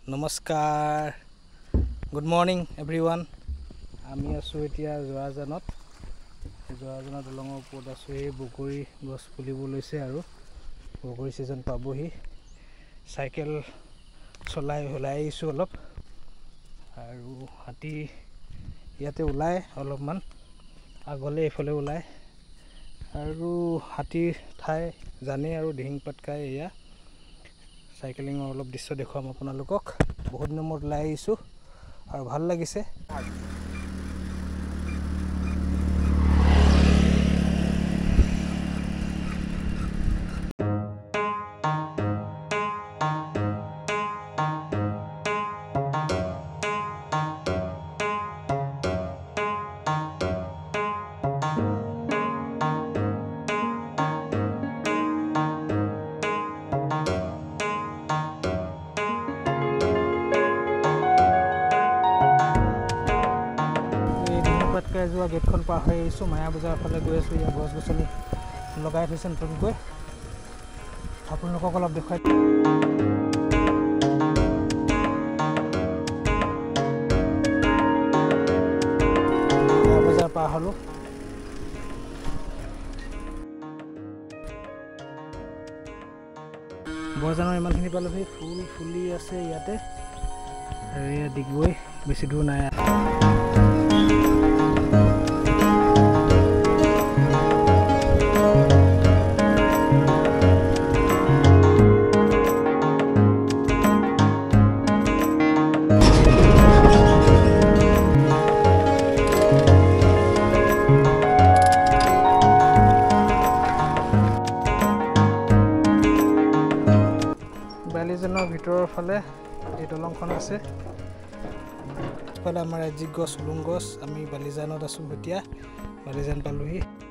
নমস্কাৰ good morning everyone আমি আছোঁ এতিয়া জোৱাজানত দলঙৰ ওপৰত আছোঁ এই বগৰী গছ ফুলিব লৈছে আৰু বগৰী ছিজন পাবহি চাইকেল চলাই ওলাই আহিছোঁ অলপ আৰু হাতী ইয়াতে ওলাই অলপমান আগলে এইফালে ওলাই আৰু হাতী ঠাই জানে আৰু দিহিং পাটকাই এয়া সাইকেলিঙৰ অলপ দৃশ্য দেখুৱাম আপোনালোকক বহুত দিনৰ মূৰত ওলাই আহিছোঁ আৰু ভাল লাগিছে যোৱা গেটখন পাৰ হৈ আহিছোঁ মায়া বজাৰৰ ফালে গৈ আছোঁ ইয়াত গছ গছনি লগাই থৈছে নতুনকৈ আপোনালোকক অলপ দেখুৱাই মায়া বজাৰ পাৰ হ'লোঁ বৰজানৰ ইমানখিনি পালোহি ফুল ফুলি আছে ইয়াতে আৰু এয়া ডিগবৈ বেছি দূৰ নাই বালিজানৰ ভিতৰৰ ফালে এই দলংখন আছে ইফালে আমাৰ ৰাজ্যিক গছ উলুং গছ আমি বালিজানত আছোঁ এতিয়া বালিজান পালোহি